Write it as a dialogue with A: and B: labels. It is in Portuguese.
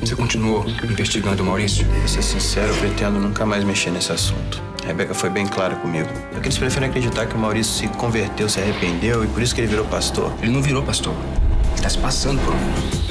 A: Você continuou investigando o Maurício?
B: Pra ser sincero, eu pretendo nunca mais mexer nesse assunto. A Rebeca foi bem clara comigo. Porque eles preferem acreditar que o Maurício se converteu, se arrependeu e por isso que ele virou pastor.
A: Ele não virou pastor. Ele tá se passando por um.